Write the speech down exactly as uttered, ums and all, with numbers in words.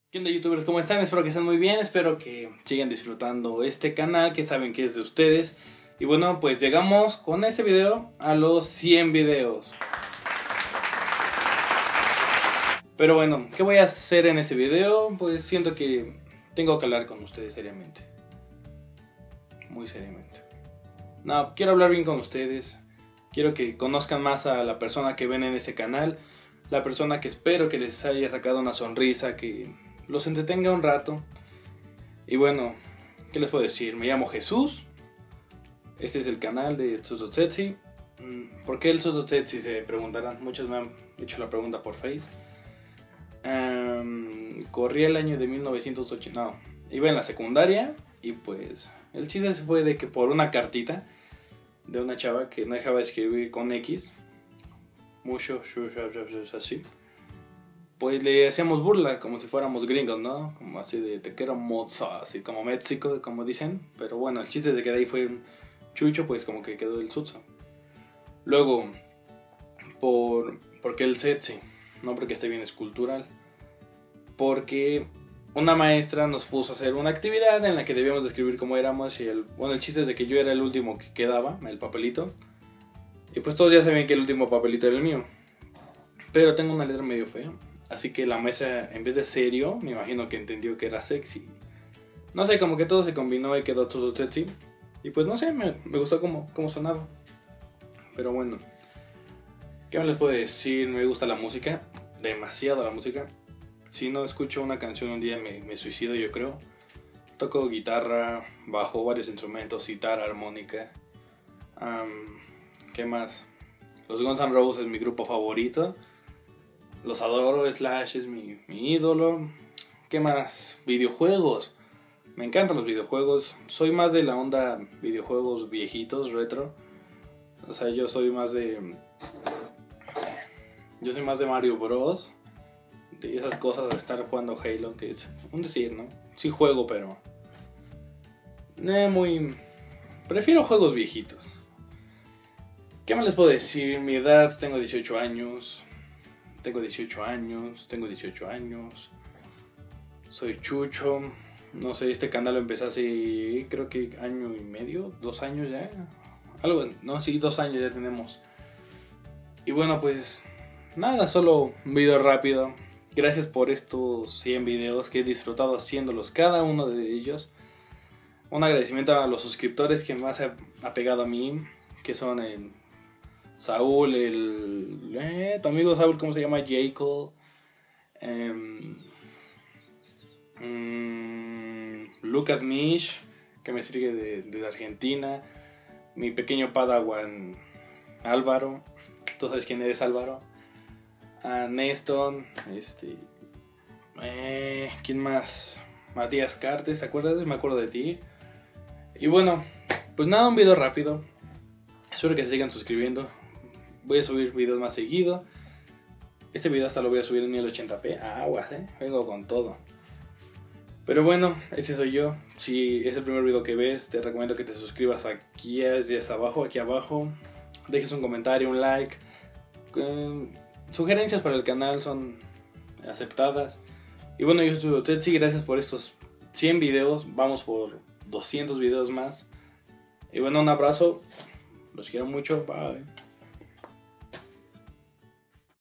¿Qué onda, youtubers? ¿Cómo están? Espero que estén muy bien, espero que sigan disfrutando este canal, que saben que es de ustedes. Y bueno, pues llegamos con este video a los cien videos. Pero bueno, ¿qué voy a hacer en este video? Pues siento que tengo que hablar con ustedes seriamente. Muy seriamente. No, quiero hablar bien con ustedes. Quiero que conozcan más a la persona que ven en ese canal. La persona que espero que les haya sacado una sonrisa, que los entretenga un rato. Y bueno, ¿qué les puedo decir? Me llamo Jesús. Este es el canal de Tsuzotzetsi. ¿Por qué el Tsuzotzetsi? Se preguntarán. Muchos me han hecho la pregunta por Face. Um, corría el año de mil novecientos ochenta. No, iba en la secundaria. Y pues el chiste se fue de que por una cartita de una chava que no dejaba de escribir con X, mucho, así, pues le hacíamos burla como si fuéramos gringos, ¿no? Como así de te quiero mozo, así como México, como dicen. Pero bueno, el chiste de que de ahí fue un chucho, pues como que quedó el Sutso. Luego, por porque el Setsi, no porque esté bien escultural, porque una maestra nos puso a hacer una actividad en la que debíamos describir cómo éramos. Y el, bueno, el chiste es de que yo era el último que quedaba, el papelito. Y pues todos ya sabían que el último papelito era el mío. Pero tengo una letra medio fea, así que la maestra, en vez de serio, me imagino que entendió que era sexy. No sé, como que todo se combinó y quedó todo sexy. Y pues no sé, me, me gustó cómo, cómo sonaba. Pero bueno, ¿qué me les puedo decir? Me gusta la música, demasiado la música. Si no escucho una canción un día me, me suicido, yo creo. Toco guitarra, bajo, varios instrumentos, guitarra, armónica. Um, ¿Qué más? Los Guns N' Roses es mi grupo favorito. Los adoro, Slash es mi, mi ídolo. ¿Qué más? Videojuegos. Me encantan los videojuegos. Soy más de la onda videojuegos viejitos, retro. O sea, yo soy más de... Yo soy más de Mario Bros. De esas cosas de estar jugando Halo, que es un decir, ¿no? Sí juego, pero... Eh, muy... Prefiero juegos viejitos. ¿Qué más les puedo decir? Mi edad, tengo dieciocho años. Tengo dieciocho años, tengo dieciocho años. Soy Chucho. No sé, este canal lo empecé hace, creo que año y medio, dos años ya. Algo, no, sí, dos años ya tenemos. Y bueno, pues nada, solo un video rápido. Gracias por estos cien videos que he disfrutado haciéndolos, cada uno de ellos. Un agradecimiento a los suscriptores que más se ha pegado a mí, que son el Saúl, el eh, tu amigo Saúl, ¿cómo se llama? Jacob, eh, um, Lucas Mish, que me sigue de, de Argentina, mi pequeño padawan Álvaro, tú sabes quién eres, Álvaro, a Neston, este, eh, ¿quién más? Matías Cartes, ¿te acuerdas? Me acuerdo de ti. Y bueno, pues nada, un video rápido. Espero que se sigan suscribiendo. Voy a subir videos más seguido. Este video hasta lo voy a subir en mil ochenta p. Aguas, eh. Vengo con todo. Pero bueno, este soy yo. Si es el primer video que ves, te recomiendo que te suscribas aquí, es abajo, aquí abajo. Dejes un comentario, un like. Eh, sugerencias para el canal son aceptadas. Y bueno, yo soy Tsuzotzetsi. Gracias por estos cien videos. Vamos por doscientos videos más. Y bueno, un abrazo. Los quiero mucho. Bye.